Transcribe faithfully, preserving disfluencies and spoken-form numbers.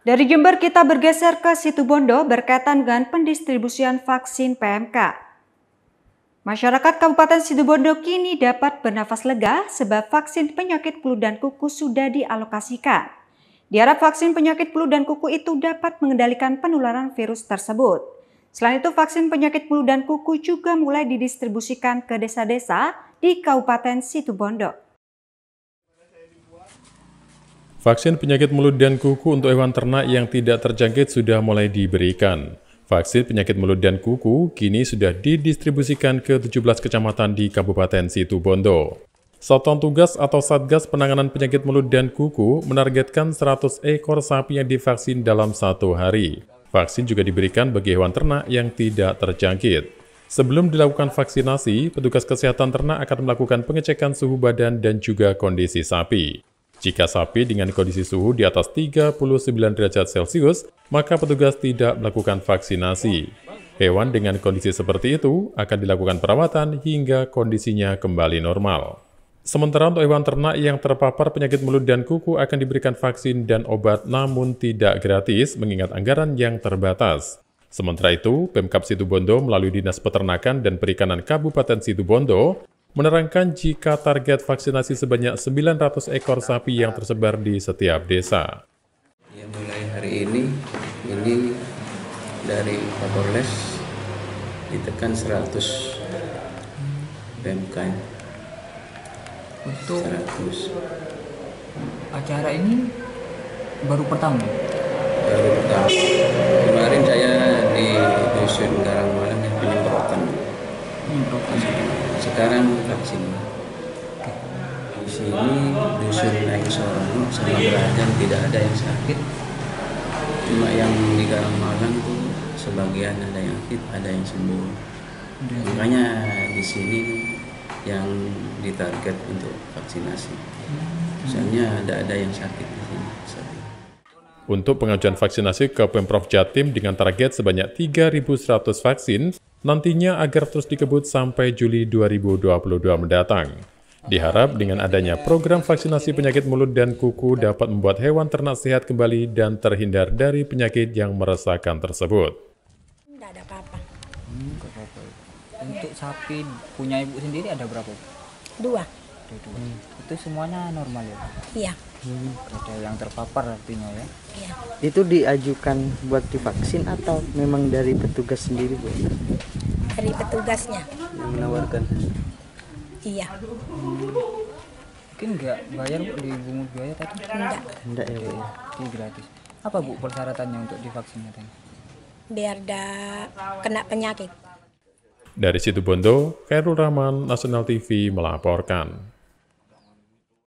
Dari Jember kita bergeser ke Situbondo berkaitan dengan pendistribusian vaksin P M K. Masyarakat Kabupaten Situbondo kini dapat bernafas lega sebab vaksin penyakit flu dan kuku sudah dialokasikan. Diharap vaksin penyakit flu dan kuku itu dapat mengendalikan penularan virus tersebut. Selain itu, vaksin penyakit flu dan kuku juga mulai didistribusikan ke desa-desa di Kabupaten Situbondo. Vaksin penyakit mulut dan kuku untuk hewan ternak yang tidak terjangkit sudah mulai diberikan. Vaksin penyakit mulut dan kuku kini sudah didistribusikan ke tujuh belas kecamatan di Kabupaten Situbondo. Satuan Tugas atau Satgas Penanganan Penyakit Mulut dan Kuku menargetkan seratus ekor sapi yang divaksin dalam satu hari. Vaksin juga diberikan bagi hewan ternak yang tidak terjangkit. Sebelum dilakukan vaksinasi, petugas kesehatan ternak akan melakukan pengecekan suhu badan dan juga kondisi sapi. Jika sapi dengan kondisi suhu di atas tiga puluh sembilan derajat Celcius, maka petugas tidak melakukan vaksinasi. Hewan dengan kondisi seperti itu akan dilakukan perawatan hingga kondisinya kembali normal. Sementara untuk hewan ternak yang terpapar penyakit mulut dan kuku akan diberikan vaksin dan obat namun tidak gratis mengingat anggaran yang terbatas. Sementara itu, Pemkab Situbondo melalui Dinas Peternakan dan Perikanan Kabupaten Situbondo menerangkan jika target vaksinasi sebanyak sembilan ratus ekor sapi yang tersebar di setiap desa. Ya, mulai hari ini, ini dari Kapolres ditekan seratus P M K. Untuk seratus. Acara ini baru pertama? Baru pertama. Kemarin saya di Dusun Karangmalang yang penyemprotan. Penyemprotan. Sekarang vaksin. Di sini Dusun Aisorono sama Belajan tidak ada yang sakit. Cuma yang di Karangmalang tuh sebagian ada yang sakit, ada yang sembuh. Makanya di sini yang ditarget untuk vaksinasi. Misalnya ada ada yang sakit di sini. Untuk pengajuan vaksinasi ke Pemprov Jatim dengan target sebanyak tiga ribu seratus vaksin, nantinya agar terus dikebut sampai Juli dua ribu dua puluh dua mendatang. Diharap dengan adanya program vaksinasi penyakit mulut dan kuku dapat membuat hewan ternak sehat kembali dan terhindar dari penyakit yang meresahkan tersebut. Tidak ada apa-apa. Hmm, apa-apa. Untuk sapi punya ibu sendiri ada berapa? Dua. Ada dua. Hmm. Itu semuanya normal ya? Iya. Hmm. Ada yang terpapar artinya ya? Iya. Itu diajukan buat divaksin atau memang dari petugas sendiri, Bu? Dari petugasnya. Yang menawarkan? Iya. Hmm. Mungkin nggak bayar Bu dibungut biaya tadi? Enggak. Enggak ya, Bu? Itu gratis. Apa Bu persyaratannya untuk divaksin katanya? Biar dah kena penyakit. Dari Situbondo, Khairul Rahman, Nasional T V melaporkan.